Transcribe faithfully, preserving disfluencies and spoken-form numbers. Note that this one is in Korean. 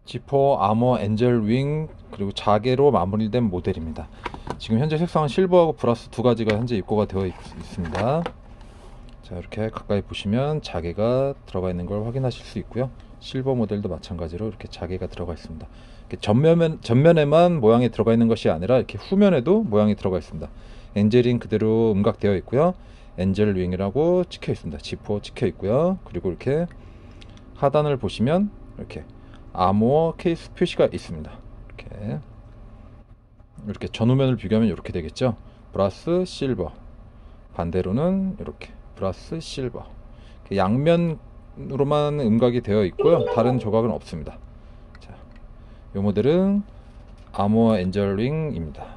지퍼, 아머, 엔젤 윙 그리고 자개로 마무리된 모델입니다. 지금 현재 색상은 실버하고 브라스 두 가지가 현재 입고가 되어 있, 있습니다. 자, 이렇게 가까이 보시면 자개가 들어가 있는 걸 확인하실 수 있고요. 실버 모델도 마찬가지로 이렇게 자개가 들어가 있습니다. 이렇게 전면, 전면에만 모양이 들어가 있는 것이 아니라 이렇게 후면에도 모양이 들어가 있습니다. 엔젤링 그대로 음각되어 있고요. 엔젤 윙이라고 찍혀 있습니다. 지퍼 찍혀 있고요. 그리고 이렇게 하단을 보시면 이렇게 아모어 케이스 표시가 있습니다. 이렇게 이렇게 전후면을 비교하면 이렇게 되겠죠. 브라스 실버, 반대로는 이렇게 브라스 실버, 양면으로만 음각이 되어 있고요. 다른 조각은 없습니다. 자, 이 모델은 아모어 엔젤링입니다.